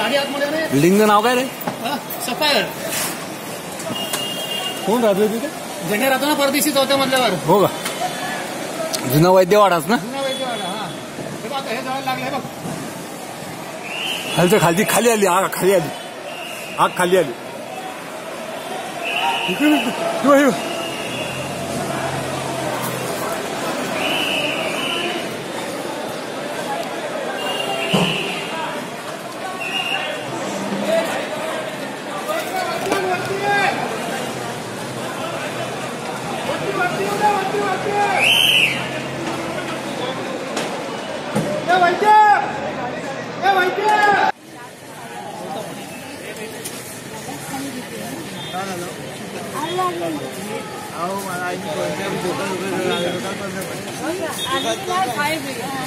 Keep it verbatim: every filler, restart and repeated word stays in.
बिल्डिंगचं नाव काय रे? सफायर. कोण राहतो तिथे? जणे राहतो ना परदेशी चौथ्या मधल्यावर. हो का? जुना वैद्यवाडाच ना? जुना वैद्यवाडा. हा हे बघ हे जवळ लागलंय बघ. खालचं खालची खाली आली आग खाली आली आग खाली आली इकडे आओ मला